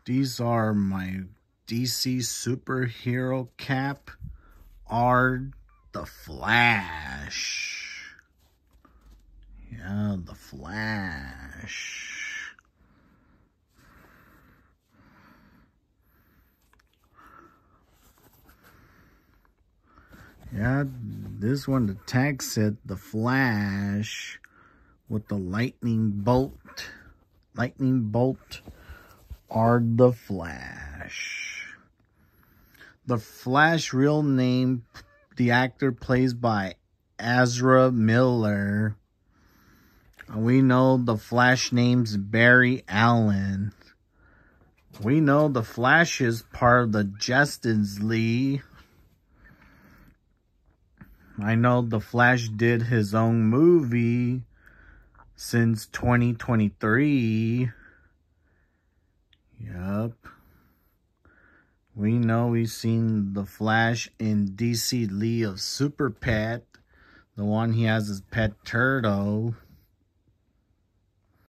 These are my DC superhero cap. Are the Flash. Yeah, the Flash. Yeah, this one, the tag said the Flash with the lightning bolt. Lightning bolt are the Flash. The Flash real name, the actor plays by Ezra Miller. We know the Flash name's Barry Allen. We know the Flash is part of the Justice League. I know the Flash did his own movie since 2023. Yup. We know we've seen the Flash in DC League of Super Pet. The one he has his pet turtle.